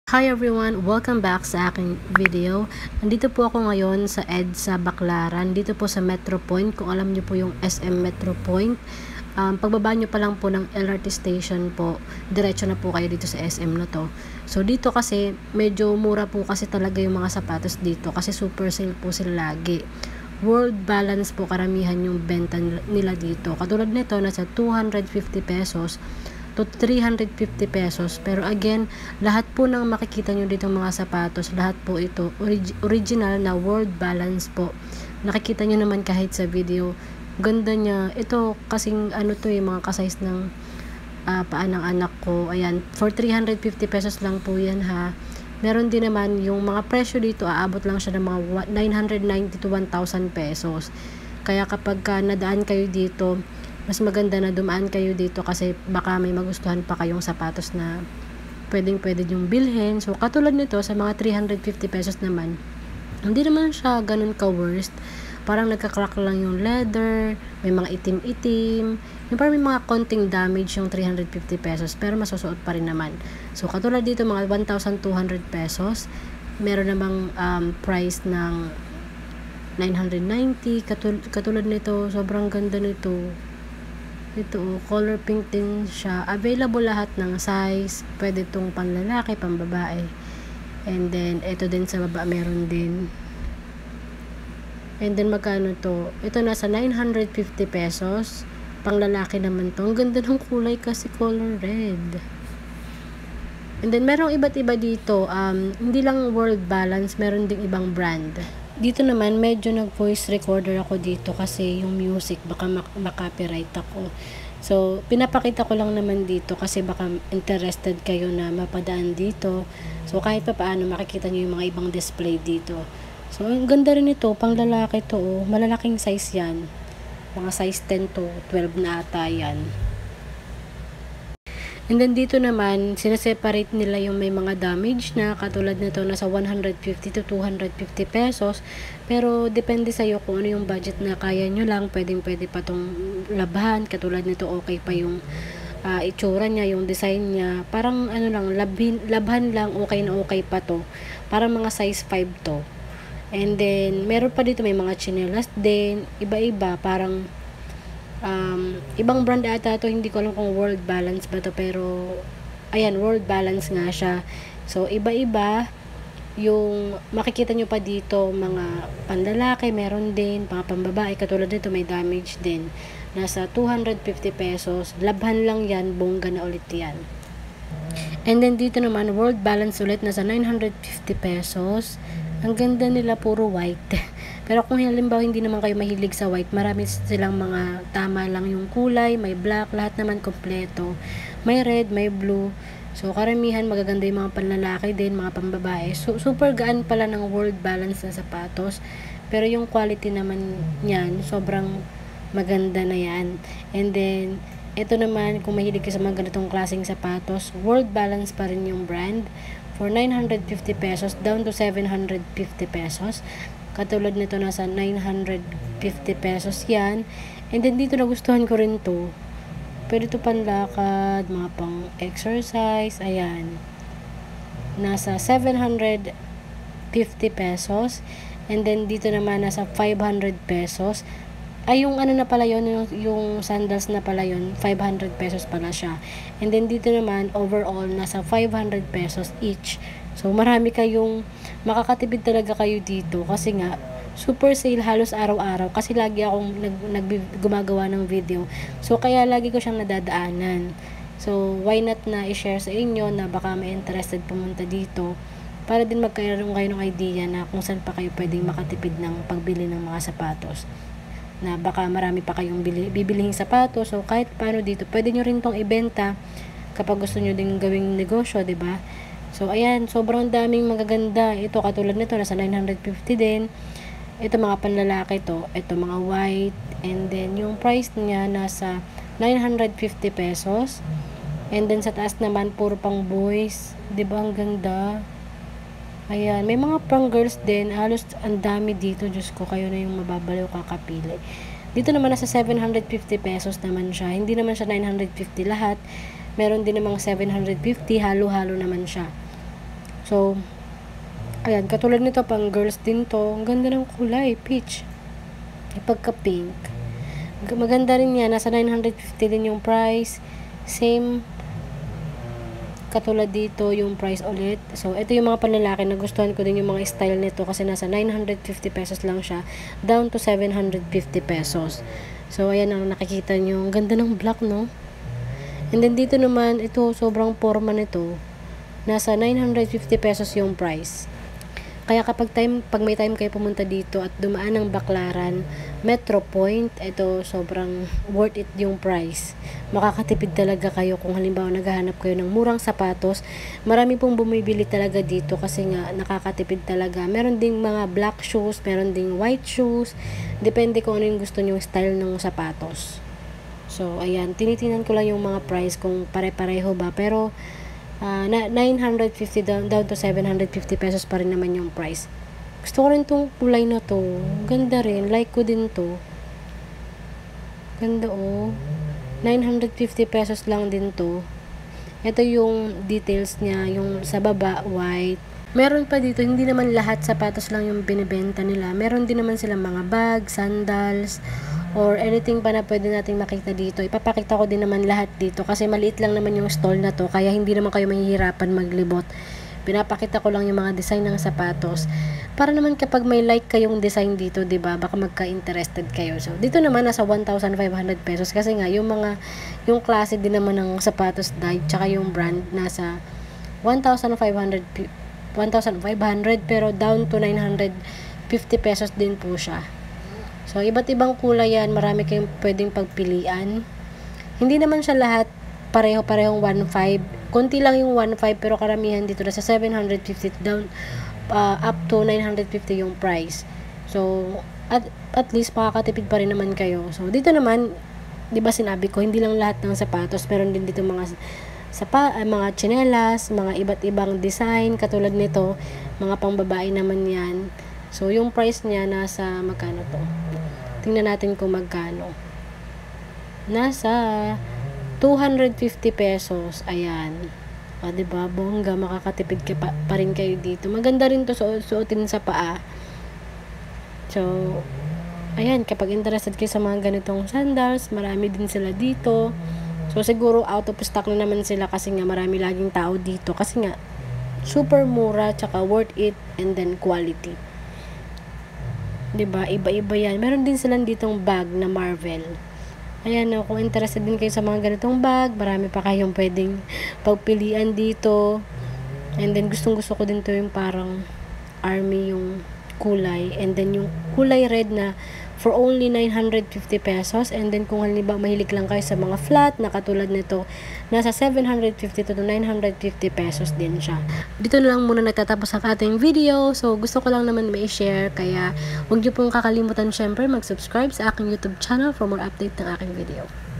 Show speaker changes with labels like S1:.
S1: Hi everyone! Welcome back sa aking video. Nandito po ako ngayon sa EDSA Baclaran, dito po sa Metro Point. Kung alam niyo po yung SM Metro Point, pagbaba niyo pa lang po ng LRT station po, diretso na po kayo dito sa SM na to. So dito kasi, medyo mura po kasi talaga yung mga sapatos dito kasi super sale po sila lagi. World Balance po karamihan yung benta nila dito. Katulad nito, nasa 250 pesos to 350 pesos. Pero again, lahat po ng makikita nyo dito mga sapatos, lahat po ito original na World Balance po. Nakikita nyo naman kahit sa video. Ganda niya. Ito kasing ano to mga kasize ng paan ng anak ko. Ayan, for 350 pesos lang po yan ha. Meron din naman yung mga presyo dito, aabot lang siya ng mga 990 to 1,000 pesos. Kaya kapag nadaan kayo dito, mas maganda na dumaan kayo dito kasi baka may magustuhan pa kayong sapatos na pwede yung bilhin. So, katulad nito, sa mga 350 pesos naman, hindi naman siya ganun ka-worst. Parang nagka-crack lang yung leather, may mga itim-itim, yung parang may mga konting damage yung 350 pesos, pero masusuot pa rin naman. So, katulad dito, mga 1,200 pesos, meron namang price ng 990, katulad nito, sobrang ganda nito. Ito, color pink din siya. Available lahat ng size. Pwede itong panlalaki, pambabae. And then, ito din sa baba, meron din. And then, magkano to? Ito, nasa 950 pesos. Panglalaki naman to. Ang ganda ng kulay kasi color red. And then, merong iba't iba dito. Hindi lang World Balance, meron ding ibang brand. Dito naman, medyo nag-voice recorder ako dito kasi yung music, baka makapiright ako. So, pinapakita ko lang naman dito kasi baka interested kayo na mapadaan dito. So, kahit pa paano, makikita nyo yung mga ibang display dito. So, ang ganda rin ito, pang lalaki to. Malalaking size yan. Mga size 10 to 12 na ata yan. And then dito naman, sineseparate nila yung may mga damage na katulad nito nasa 150 to 250 pesos. Pero depende sa iyo kung ano yung budget na kaya nyo lang. Pwede pa tong labhan. Katulad nito okay pa yung itsura niya, yung design niya. Parang ano lang, labhan lang, okay na okay pa to. Parang mga size 5 to. And then meron pa dito may mga chinelas din. Iba-iba, parang ibang brand ata to, hindi ko alam kung World Balance ba to, pero ayan, World Balance nga siya. So iba-iba yung makikita nyo pa dito, mga panlalaki meron din, mga pambabae katulad nito may damage din, nasa 250 pesos, labhan lang yan, bongga na ulit yan. And then dito naman World Balance ulit, nasa 950 pesos. Ang ganda nila, puro white. Pero kung halimbawa hindi naman kayo mahilig sa white, marami silang mga tama lang yung kulay, may black, lahat naman kompleto. May red, may blue. So karamihan magaganda yung mga panlalaki din, mga pambabae. So super gaan pala ng World Balance na sapatos. Pero yung quality naman niyan, sobrang maganda na yan. And then ito naman, kung mahilig ka sa mga ganitong klaseng sapatos, World Balance pa rin yung brand. For 950 pesos down to 750 pesos. Katulad nito nasa 950 pesos yan. And then dito nagustuhan ko rin to. Pwede ito panlakad, mga pang exercise. Ayan. Nasa 750 pesos. And then dito naman nasa 500 pesos. Ay, yung ano na pala yun, yung sandals na pala yun, 500 pesos pala siya. And then dito naman, overall, nasa 500 pesos each. So, marami kayong, makakatipid talaga kayo dito. Kasi nga, super sale halos araw-araw. Kasi lagi akong gumagawa ng video. So, kaya lagi ko siyang nadadaanan. So, why not na i-share sa inyo na baka may interested pumunta dito. Para din magkaroon kayo ng idea na kung saan pa kayo pwedeng makatipid ng pagbili ng mga sapatos. Na baka marami pa kayong bibilihing sapatos, so kahit paano dito pwede nyo rin tong ibenta kapag gusto nyo din gawing negosyo, ba diba? So ayan, sobrang daming magaganda. Ito katulad nito nasa 950 din. Ito mga panlalaki to, ito mga white, and then yung price niya nasa 950 pesos. And then sa taas naman puro pang boys, 'di ba? Ang ganda. Ayan, may mga pang girls din, halos ang dami dito, Diyos ko, kayo na yung mababaliw kakapili. Dito naman nasa 750 pesos naman siya, hindi naman siya 950 lahat, meron din namang 750, halo-halo naman siya. So, ayan, katulad nito, pang girls din to. Ang ganda ng kulay, peach. Pagka-pink. Maganda rin yan. Nasa 950 din yung price. Same katulad dito yung price ulit. So, ito yung mga panlalaki. Nagustuhan ko din yung mga style nito kasi nasa 950 pesos lang siya. Down to 750 pesos. So, ayan ang nakikita nyo. Ang ganda ng black, no? And then, dito naman, ito, sobrang forma nito. Nasa 950 pesos yung price. Kaya pag may time kayo pumunta dito at dumaan ng Baclaran, Metro Point, ito sobrang worth it yung price. Makakatipid talaga kayo kung halimbawa naghahanap kayo ng murang sapatos. Marami pong bumibili talaga dito kasi nga nakakatipid talaga. Meron ding mga black shoes, meron ding white shoes. Depende kung ano yung gusto nyo style ng sapatos. So, ayan, tinitingnan ko lang yung mga price kung pare-pareho ba. Pero, 950 down to 750 pesos pa rin naman yung price. Gusto ko rin tong kulay na to. Ganda rin. Like ko din to. Ganda, oh. 950 pesos lang din to. Ito yung details niya. Yung sa baba, white. Meron pa dito, hindi naman lahat sapatos lang yung binibenta nila. Meron din naman silang mga bag, sandals, or anything pa na pwede nating makita dito. Ipapakita ko din naman lahat dito kasi maliit lang naman yung stall na to, kaya hindi naman kayo mahihirapan maglibot. Pinapakita ko lang yung mga design ng sapatos para naman kapag may like kayong design dito, 'di ba? Baka magka-interested kayo. So, dito naman nasa 1,500 pesos kasi nga yung klase din naman ng sapatos dye tsaka yung brand nasa 1,500 pero down to 950 pesos din po siya. So, iba't ibang kulay yan. Marami kayong pwedeng pagpilian. Hindi naman siya lahat pareho-parehong 1.5. Konti lang yung 1.5 pero karamihan dito na sa 750 down up to 950 yung price. So, at least makakatipid pa rin naman kayo. So, dito naman, di ba sinabi ko, hindi lang lahat ng sapatos. Meron din dito mga tsinelas, mga iba't ibang design. Katulad nito, mga pangbabae naman yan. So, yung price niya nasa magkano to? Tingnan natin kung magkano. Nasa 250 pesos. Ayan. O, diba? Bongga, makakatipid pa rin kayo dito. Maganda rin to suotin sa paa. So, ayan. Kapag interested kayo sa mga ganitong sandals, marami din sila dito. So, siguro out of stock na naman sila kasi nga marami laging tao dito. Kasi nga, super mura, tsaka worth it, and then quality. Diba? Iba-iba yan. Meron din silang ditong bag na Marvel. Ayan, no, kung interested din kayo sa mga ganitong bag, marami pa kayong pwedeng pagpilian dito. And then, gustong-gusto ko din to yung parang army yung kulay. And then, yung kulay red na for only 950 pesos. And then, kung halimbawa mahilig lang kayo sa mga flat na katulad nito, nasa 750 to 950 pesos din siya. Dito na lang muna nagtatapos ang ating video. So, gusto ko lang naman ma-share. Kaya, huwag niyo pong kakalimutan syempre mag-subscribe sa aking YouTube channel for more update ng aking video.